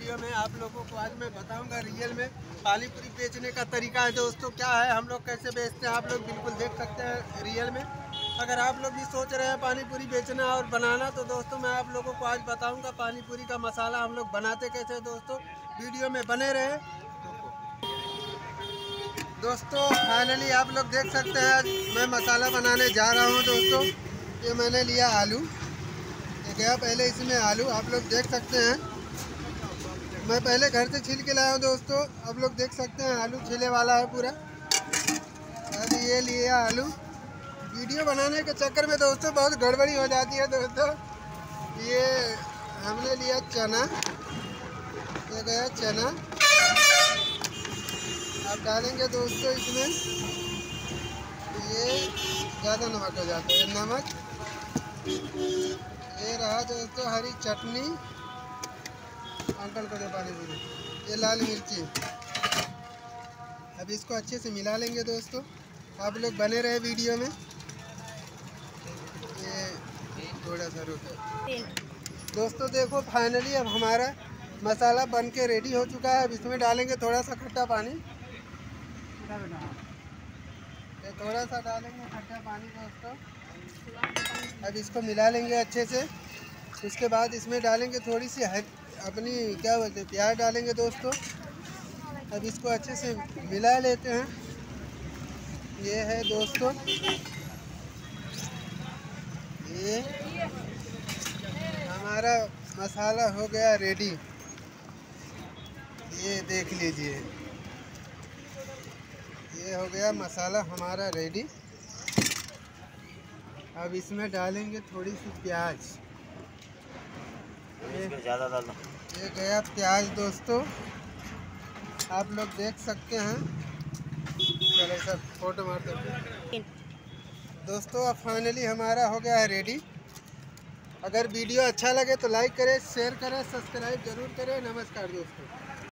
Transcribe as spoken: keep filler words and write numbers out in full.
Video में आप लोगों को आज मैं बताऊंगा रियल में पानी पूरी बेचने का तरीका है दोस्तों, क्या है, हम लोग कैसे बेचते हैं, आप लोग बिल्कुल देख सकते हैं रियल में। अगर आप लोग भी सोच रहे हैं पानी पूरी बेचना और बनाना तो दोस्तों मैं आप लोगों को आज बताऊंगा पानी पूरी का मसाला हम लोग बनाते कैसे हैं। दोस्तों वीडियो में बने रहे। दोस्तों फाइनली आप लोग देख सकते हैं आज मैं मसाला बनाने जा रहा हूँ। दोस्तों ये मैंने लिया आलू, ये गया पहले इसमें आलू, आप लोग देख सकते हैं मैं पहले घर से छील के लाया हूँ। दोस्तों आप लोग देख सकते हैं आलू छिले वाला है पूरा। अब ये लिया आलू, वीडियो बनाने के चक्कर में दोस्तों बहुत गड़बड़ी हो जाती है। दोस्तों ये हमने लिया चना, ये गया चना, आप डालेंगे दोस्तों इसमें, ये ज़्यादा नमक हो जाता है, नमक। ये रहा दोस्तों हरी चटनी, अंकल को दे पानी पूरी, ये लाल मिर्ची। अब इसको अच्छे से मिला लेंगे दोस्तों, आप लोग बने रहे वीडियो में। ये थोड़ा सा रुको दोस्तों, देखो फाइनली अब हमारा मसाला बन के रेडी हो चुका है। अब इसमें डालेंगे थोड़ा सा खट्टा पानी, ये थोड़ा सा डालेंगे खट्टा पानी दोस्तों। अब इसको मिला लेंगे अच्छे से। उसके बाद इसमें डालेंगे थोड़ी सी हर अपनी क्या बोलते हैं प्याज डालेंगे दोस्तों। अब इसको अच्छे से मिला लेते हैं। ये है दोस्तों, ये हमारा मसाला हो गया रेडी, ये देख लीजिए, ये हो गया मसाला हमारा रेडी। अब इसमें डालेंगे थोड़ी सी प्याज, ये ज़्यादा डालना, ये गया प्याज दोस्तों, आप लोग देख सकते हैं। चलो सब फोटो मारते हैं दोस्तों। अब फाइनली हमारा हो गया है रेडी। अगर वीडियो अच्छा लगे तो लाइक करें, शेयर करें, सब्सक्राइब जरूर करें। नमस्कार दोस्तों।